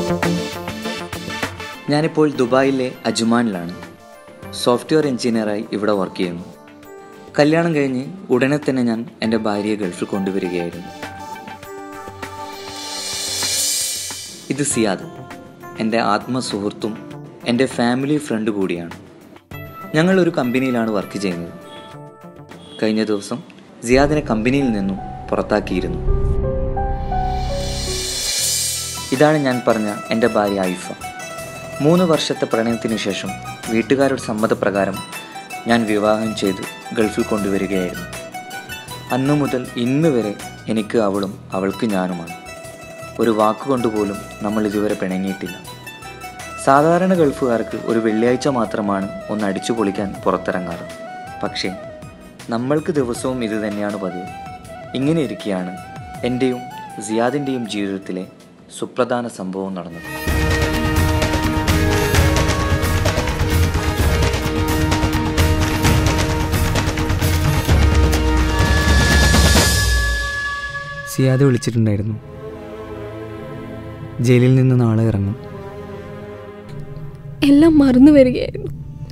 ഞാനിപ്പോൾ ദുബായിലെ അജ്മാനിലാണ്. സോഫ്റ്റ്വെയർ എഞ്ചിനീയറായി ഇവിടെ വർക്ക് ചെയ്യുന്നു. കല്യാണം കഴിഞ്ഞ് ഉടനെ തന്നെ ഞാൻ എൻ്റെ ഭാര്യയെ ഗൾഫിൽ കൊണ്ടുവരികയായിരുന്നു. ഇത് സിയാദ്, എൻ്റെ ആത്മസുഹൃത്തും എൻ്റെ ഫാമിലി ഫ്രണ്ട് കൂടിയാണ്. ഞങ്ങൾ ഒരു കമ്പനിയിലാണ് വർക്ക് ചെയ്യുന്നത്. കഴിഞ്ഞ ദിവസം സിയാദിനെ കമ്പനിയിൽ നിന്നും പുറത്താക്കിയിരുന്നു. ഇതാണ് ഞാൻ പറഞ്ഞ എൻ്റെ ഭാര്യ ആയിഫ. 3 വർഷത്തെ പ്രണയത്തിന് ശേഷം വീട്ടുകാരുടെ സമ്മതപ്രകാരം ഞാൻ വിവാഹം ചെയ്ത് ഗൾഫിൽ കൊണ്ടുവരികയായിരുന്നു. അന്നു മുതൽ ഇന്ന് വരെ എനിക്ക് അവളും അവൾക്ക് ഞാനുമാണ്. ഒരു വാക്കുകൊണ്ടുപോലും നമ്മൾ ഇതുവരെ പിണങ്ങിയിട്ടില്ല. സാധാരണ ഗൾഫുകാർക്ക് ഒരു വെള്ളിയാഴ്ച മാത്രമാണ് ഒന്ന് അടിച്ചു പൊളിക്കാൻ പുറത്തിറങ്ങാറ്. പക്ഷേ നമ്മൾക്ക് ദിവസവും ഇത് തന്നെയാണ് പതിവ്. ഇങ്ങനെ ഇരിക്കെയാണ് എൻ്റെയും സിയാദിൻ്റെയും ജീവിതത്തിലെ സുപ്രധാന സംഭവം നടന്നത്. സിയാദ് വിളിച്ചിട്ടുണ്ടായിരുന്നു. ജയിലിൽ നിന്ന് നാളെ ഇറങ്ങും. എല്ലാം മറന്നു വരികയായിരുന്നു.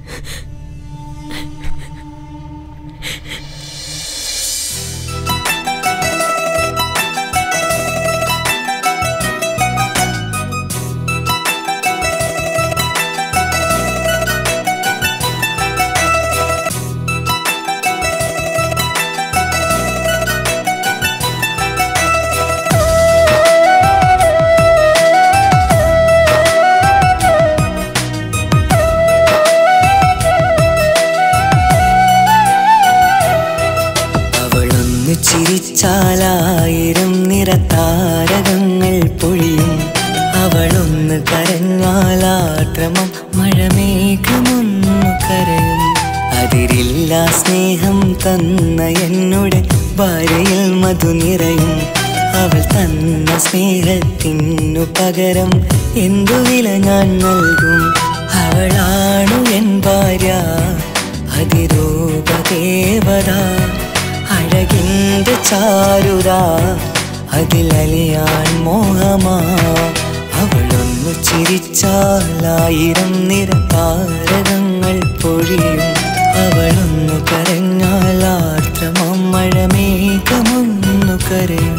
ചിരിച്ചാലായിരം നിറതാരകങ്ങൾ പൊഴിയും. അവളൊന്ന് കരഞ്ഞാലാദ്രമം മഴമേഘമൊന്നു കരയും. അതിരില്ല സ്നേഹം തന്ന എന്നുടെ ഭാര്യയിൽ മധു നിറയും. അവൾ തന്ന സ്നേഹത്തിനു പകരം എന്തു വില ഞാൻ നൽകും? അവളാണു എൻ ഭാര്യ, അതിരൂപദേവത, അഴകിൻ്റെ ചാരുത, അതിലലിയാൻ മോഹമാ. അവളൊന്നു ചിരിച്ചാലായിരം നിറതാരകങ്ങൾ പൊഴിയും. അവളൊന്നു കരഞ്ഞാലാർദ്രമം മഴമേഘമൊന്നു കരയും.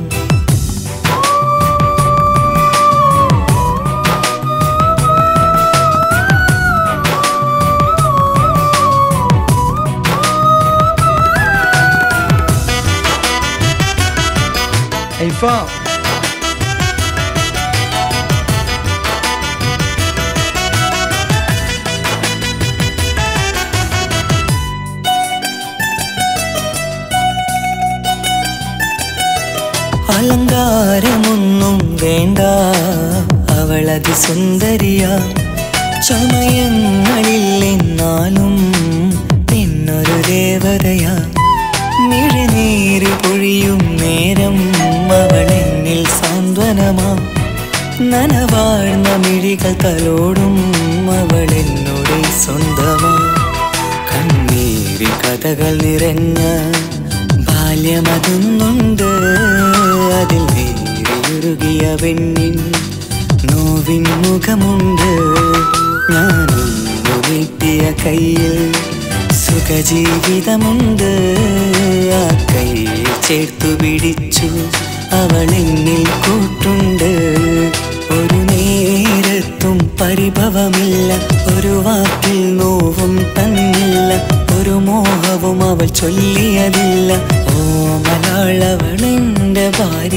അലങ്കാരമൊന്നും വേണ്ട, അവളതി സുന്ദരിയ. ചമയങ്ങളിൽ എന്നാലും പിന്നൊരു ദേവതയാ. മിഴിനീര് പൊഴിയും നേരം അവളെന്നിൽ സാന്ത്വനമാ. നനവാഴ്ന്ന മിഴികൾ തലോടും അവളെന്നോട് സ്വന്തമാ. കണ്ണീരി കഥകൾ നിറഞ്ഞ ബാല്യമതൊന്നുണ്ട്. അതിൽ നേരിയുരുകിയ പെണ്ണിൻ നോവിൻ മുഖമുണ്ട്. ഞാനൊന്നു നീട്ടിയ കയ്യിൽ സുഖജീവിതമുണ്ട്. ആ കയ്യിൽ ചേർത്തു പിടിച്ചു അവളെന്നിൽ കൂട്ടുണ്ട്. ഒരു നേരത്തും പരിഭവമില്ല, ഒരു വാക്കിൽ നോവും തന്നില്ല, ഒരു മോഹവും അവൾ ചൊല്ലിയതില്ല. ഓ മലയാളവളെൻ്റെ ഭാര്യ.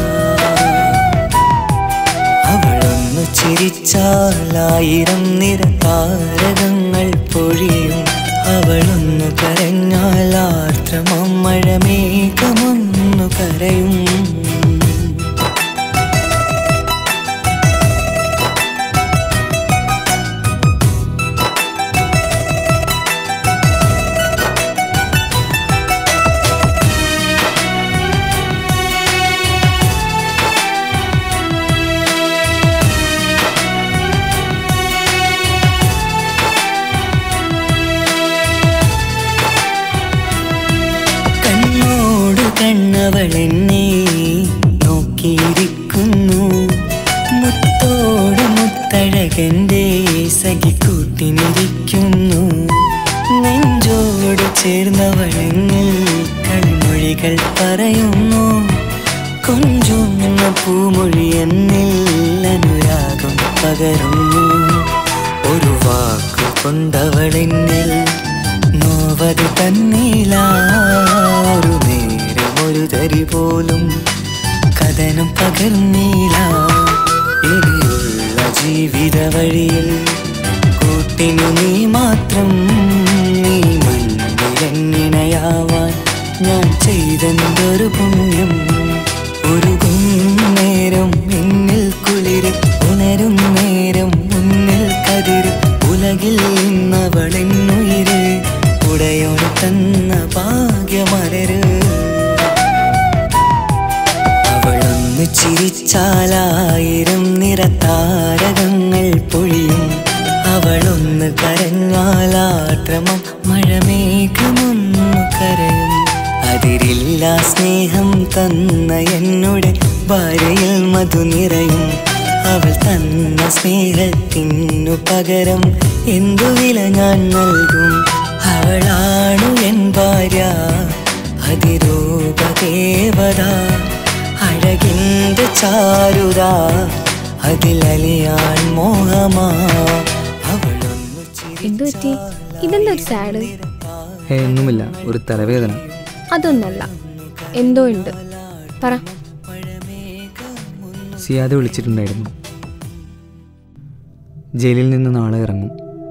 അവളൊന്നു ചിരിച്ചാലായിരം നിറതാരകങ്ങൾ പൊഴിയും. അവളൊന്നു കരഞ്ഞാലാർദ്രമം മഴമേഘമൊന്നു കരയും. കണ്ണവളെന്നെ നിനക്കെൻ്റെ സഖി കൂട്ടിനിരിക്കുന്നു. നെഞ്ചോട് ചേർന്നവളെന്നിൽ കളിമൊഴികൾ പറയുന്നു. കൊഞ്ചുന്ന പൂമൊഴി എന്നിൽ അനുരാഗം പകരുന്നു. ഒരു വാക്കു കൊണ്ടവളെന്നിൽ നോവത് തന്നീല. ഒരു നേരം ഒരു തരി പോലും കഥനം പകർന്നീല. ഇനിയുള്ള ജീവിത വഴിയിൽ കൂട്ടിനു നീ മാത്രം. നീ മണ്ണിലെന്നിണയാവാൻ ഞാൻ ചെയ്തെന്തൊരു പുണ്യം. ഉരുകും നേരം എന്നിൽ കുളിര്, ഉണരും നേരം മുന്നിൽ കതിര്. ഉലകിൽ നിന്നവളെന്നുയിര്, ഉടയോട് തന്ന ഭാഗ്യമലര്. അവളൊന്ന് ചിരിച്ചാലായിരം നിറതാരകങ്ങൾ പൊഴിയും. അവളൊന്ന് കരഞ്ഞാലാദ്രമം മഴമേഘമൊന്നു കരയും. അതിരില്ല സ്നേഹം തന്ന എന്നോട് ഭാര്യയിൽ മധു നിറയും. അവൾ തന്ന സ്നേഹത്തിനു പകരം എന്തു വില ഞാൻ നൽകും. അവളാണു എൻ ഭാര്യ, അതിരൂപദേവത. അഴകിൻ്റെ ചാരുത, അതിലലിയാൻ മോഹമാ. അവളൊന്നു എന്തുപറ്റി? ഇതെന്താ ഒരു സാഡ്? ഒന്നുമില്ല, ഒരു തലവേദന. അതൊന്നല്ല, എന്തോ ഉണ്ട്, പറ. സിയാദ് വിളിച്ചിട്ടുണ്ടായിരുന്നു. ജയിലിൽ നിന്ന് നാളെ ഇറങ്ങും.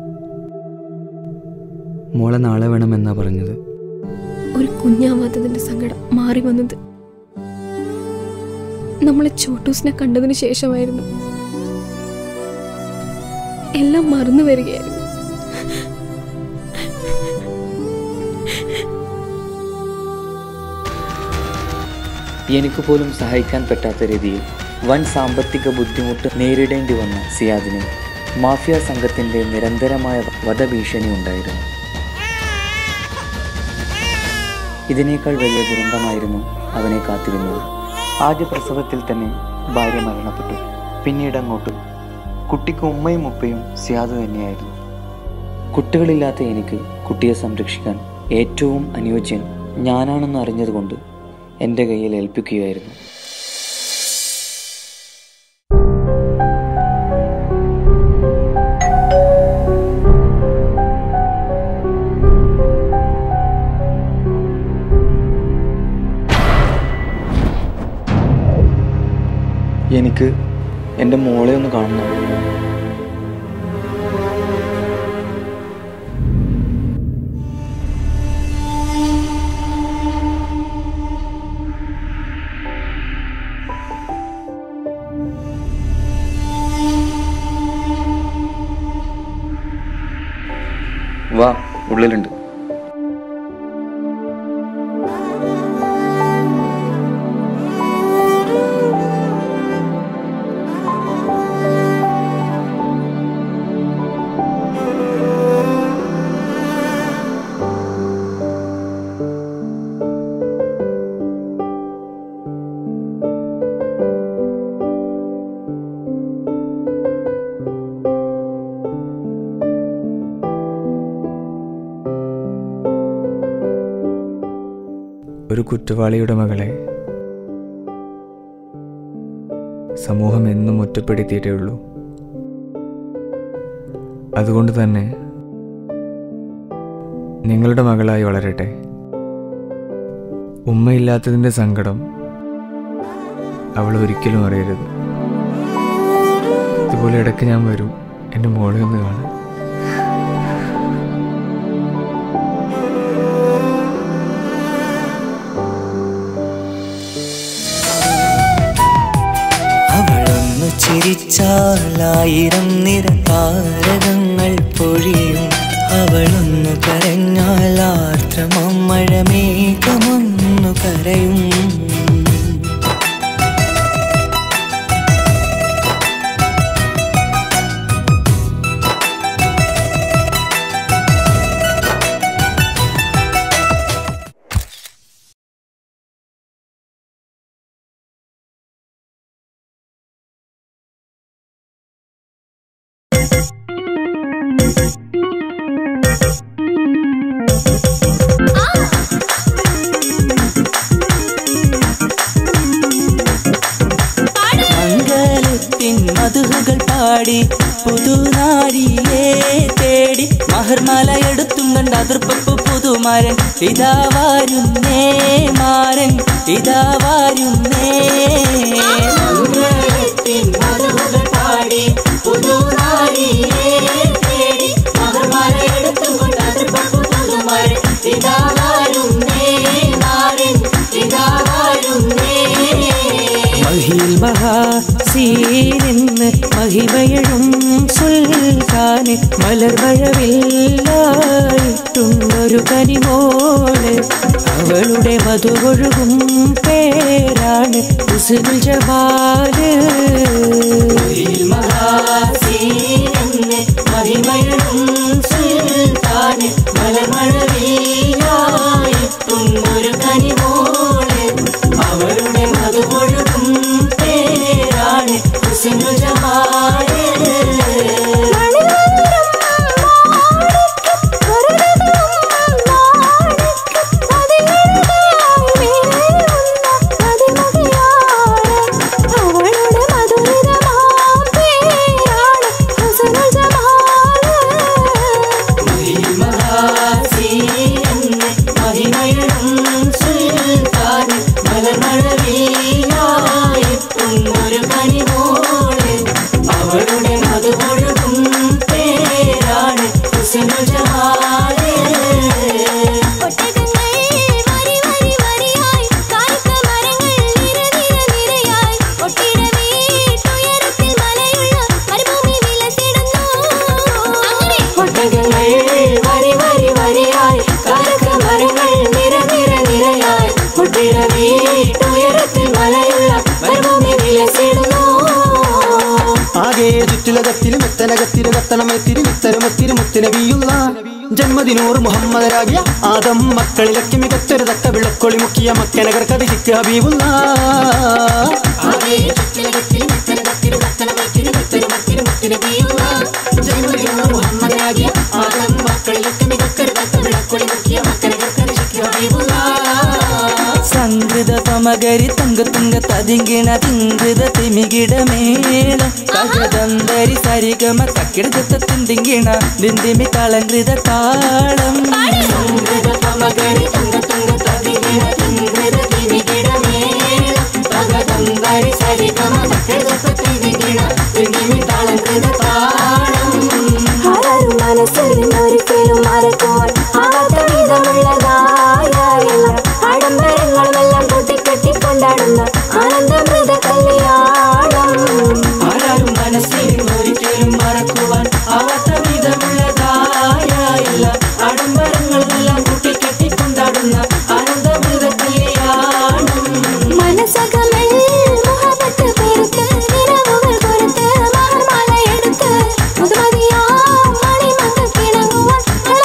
മോളെ നാളെ വേണമെന്നാ പറഞ്ഞത്. ഒരു കുഞ്ഞാവാത്തതിന്റെ സങ്കടം മാറി വന്നത് നമ്മളെ ചോട്ടൂസിനെ കണ്ടതിന് ശേഷമായിരുന്നു. എല്ലാം മറന്നു വരികയായിരുന്നു. എനിക്ക് പോലും സഹായിക്കാൻ പറ്റാത്ത രീതിയിൽ വൻ സാമ്പത്തിക ബുദ്ധിമുട്ട് നേരിടേണ്ടി വന്ന സിയാദിന് മാഫിയ സംഘത്തിൻ്റെ നിരന്തരമായ വധഭീഷണി ഉണ്ടായിരുന്നു. ഇതിനേക്കാൾ വലിയ ദുരന്തമായിരുന്നു അവനെ കാത്തിരുന്നത്. ആദ്യ പ്രസവത്തിൽ തന്നെ ഭാര്യ മരണപ്പെട്ടു. പിന്നീട് അങ്ങോട്ട് കുട്ടിക്ക് ഉമ്മയും ഉപ്പയും സിയാദ് തന്നെയായിരുന്നു. കുട്ടികളില്ലാത്ത എനിക്ക് കുട്ടിയെ സംരക്ഷിക്കാൻ ഏറ്റവും അനുയോജ്യൻ ഞാനാണെന്ന് അറിഞ്ഞതുകൊണ്ട് എൻ്റെ കയ്യിൽ ഏൽപ്പിക്കുകയായിരുന്നു. എനിക്ക് എൻ്റെ മോളെ ഒന്ന് കാണണം. വാ, ഉള്ളിലുണ്ട്. ഒരു കുറ്റവാളിയുടെ മകളെ സമൂഹം എന്നും ഒറ്റപ്പെടുത്തിയിട്ടേ ഉള്ളൂ. അതുകൊണ്ട് തന്നെ നിങ്ങളുടെ മകളായി വളരട്ടെ. ഉമ്മയില്ലാത്തതിൻ്റെ സങ്കടം അവൾ ഒരിക്കലും അറിയരുത്. ഇതുപോലെ ഇടയ്ക്ക് ഞാൻ വരും എൻ്റെ മോളെ ഒന്ന് കാണാൻ. ചിരിച്ചാലായിരം നിറതാരകങ്ങൾ പൊഴിയും. അവളൊന്നു കരഞ്ഞാൽ ആർദ്രമം മഴമേഘമൊന്നു കരയും. മധുഹുകൾ പാടി പുതുനാരിയെ തേടി മഹർമാല എടുത്തും കണ്ട അതിർപ്പു പുതുമാരൻ ഇതാ വരുന്നേ മാരൻ ഇതാ വരുന്നേ മധുഹുകൾ പാടി പുതുനാരിയെ തേടി മഹർമാല എടുത്തും കൊണ്ട് അതിർപ്പു പുതുമാരൻ ഇതാ വരുന്നേ മാരൻ ഇതാ വരുന്നേ മഹിൽ മഹാസീനിന്ന് മഹിമയഴും സുൽത്താന് മലർമഴവില്ലായിട്ടുണ്ടൊരു കനിമോള് അവളുടെ മധുവൊഴുകും പേരാണ് ഹുസ്നുൽ ജമാല് മഹിൽ മഹാസീനിന്ന് മഹിമയഴും സുൽത്താന് മലർമഴവില്ലായിട്ടുണ്ടൊരു കനിമോള് അവളുടെ മധുവൊഴുകും പേരാണ് ഹുസ്നുൽ ജമാല് ജന്മദിനൂർ മുഹമ്മദരാകിയ ആദം മക്കളിലൊക്കെ മികച്ചൊരു തക്ക വിളക്കൊളി മുക്കിയ മക്കനഗർ കഥിക്ക് ഹബീബുള്ള സംഗൃത പമകരി തങ്കത്തുങ്ക തതിങ്കിണ തിങ്കൃത തിമികിട മേളം തകതന്തരി സരിഗമ തക്കിടത്ത തിന്തിങ്കിണ ദിന്തിമി കളങ്കൃത താളം സംഗൃത പമകരി തങ്കത്തുങ്ക തതിങ്കിണ തിങ്കൃത തിമികിട മേളം തകതന്തരി സരിഗമ തക്കിടത്ത തിന്തിങ്കിണ ദിന്തിമി കളങ്കൃത താളം ആരും മനസ്സിൽ ഒരിക്കലും മറക്കുവാൻ ആവാത്ത വിധമുള്ളതായ ആഡംബരങ്ങളെല്ലാം കൂട്ടിക്കെട്ടിക്കൊണ്ടാടുന്ന ആനന്ദമൃത കല്യാണം ആരും മനസ്സിൽ ഒരിക്കലും മറക്കുവാൻ ആവാത്ത വിധമുള്ളതായ ആഡംബരങ്ങളെല്ലാം കൂട്ടിക്കെട്ടിക്കൊണ്ടാടുന്ന ആനന്ദമൃത കല്യാണം മനസ്സകമേ മുഹബത്ത് പെരുത്ത് നിറവുകൾ കൊരുത്ത് മഹർമാല എടുത്ത് മുതുമതിയാ മണിമക്ക കിണങ്ങുവാൻ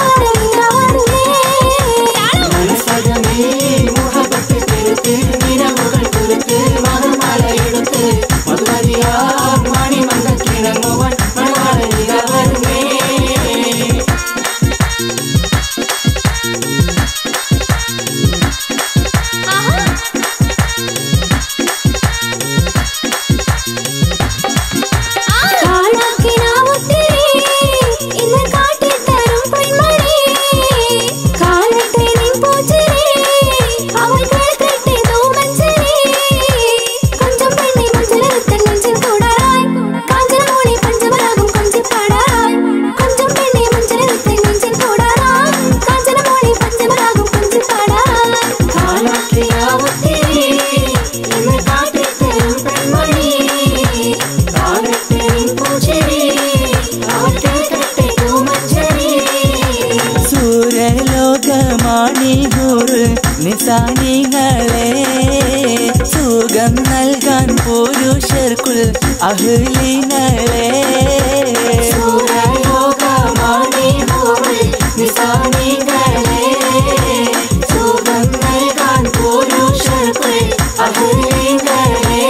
മനസ്സകമേ മുഹബത്ത് പെരുത്ത് നിറവുകൾ കൊരുത്ത് മഹർമാല എടുത്ത് മുതുമതിയാ മണിമക്ക കിണങ്ങുവാൻ നിസാനികളെ സുഖം നൽകാൻ പുരുഷർക്കുൾ അഹ്ലിങ്ങളെ നിസാനികളെ സുഖം നൽകാൻ പുരുഷർക്കുൾ അഹ്ലിങ്ങളെ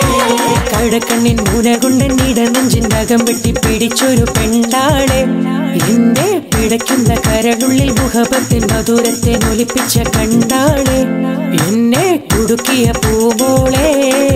കടക്കണ്ണിൻ മുന കൊണ്ട് ഇട നെഞ്ചിനകം വെട്ടി പിടിച്ചൊരു പെണ്ണാളെ എന്റെ പിടയ്ക്കുന്ന കരളുള്ളിൽ മുഹബത്തിൻ മധുരത്തെ നൊലിപ്പിച്ച കണ്ടാളെ എന്നെ കുടുക്കിയ പൂമോളെ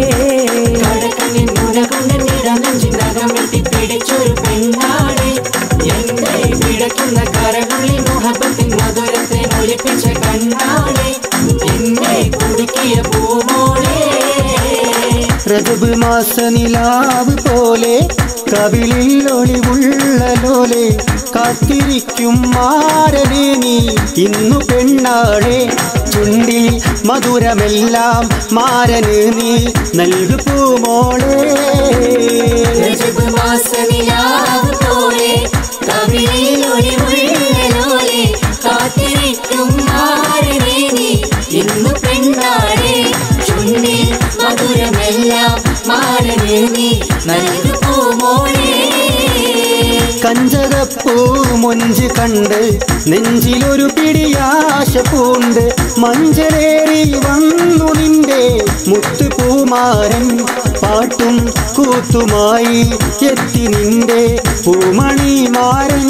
പിടിച്ചൊരു പെണ്ണാളെ എന്റെ പിടയ്ക്കുന്ന കരളുള്ളിൽ മുഹബത്തിൻ മധുരത്തെ നൊലിപ്പിച്ച കണ്ടാളെ എന്നെ കുടുക്കിയ പൂമോളെ രജബ് മാസ നിലാവ് പോലെ കവിളിൽ ഒളിവുള്ള ലോലെ കാത്തിരിക്കും മാരനെ നീ ഇന്നു പെണ്ണാളെ ചുണ്ടിൽ മധുരമെല്ലാം മാരന് നീ നൽകു പൂമോളെ രജബ് മാസ നിലാവ് പോലെ കവിളിൽ ഒളിവുള്ള ലോലെ കാത്തിരിക്കും മാരനെ നീ ഇന്നു പെണ്ണാളെ ചുണ്ടിൽ മധുരമെല്ലാം മാരന് നീ നൽകു പൂമോളെ കഞ്ചകപ്പൂ മൊഞ്ച് കണ്ട് നെഞ്ചിലൊരു പിടിയാശ പൂണ്ട് മഞ്ചലേറി വന്നു നിന്റെ മുത്തുപൂമാരൻ പാട്ടും കൂത്തുമായി എത്തി നിന്റെ പൂമണിമാരൻ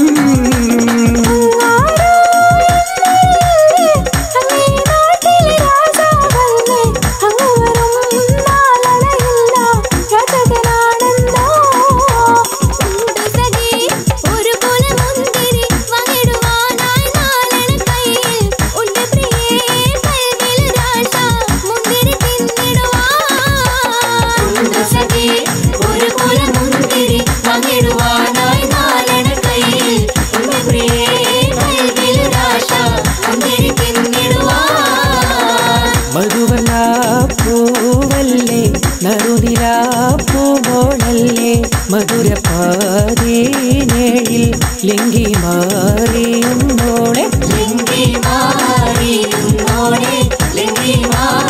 മധുരപാതീനയിൽ ലിംഗി മാറിയുന്നോളെ ലിംഗി മാറിയുന്നോളെ ലിംഗി മാറി